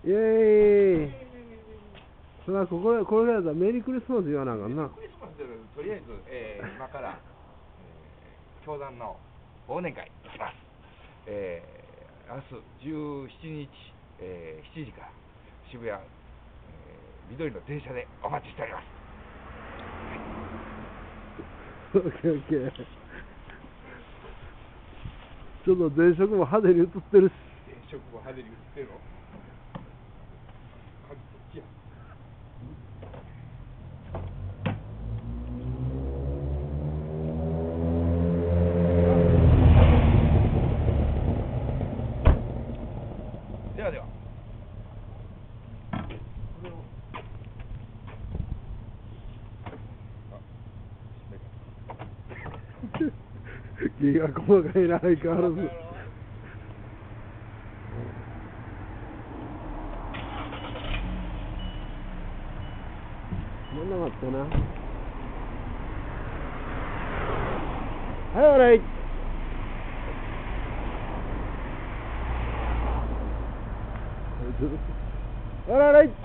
イエーイ。それはこれからだったらメリークリスマス言わなあかんな。 クリスマスでとりあえず、今から、教団の忘年会行きます。明日17日、7時から渋谷、緑の電車でお待ちしております。 オッケーオッケー。ちょっと電飾も派手に映ってるし。 電飾も派手に映ってるの？こっちや。ではでは。 気が細かいな、相変わらず。なんなかったな。はい、おらい。おらい。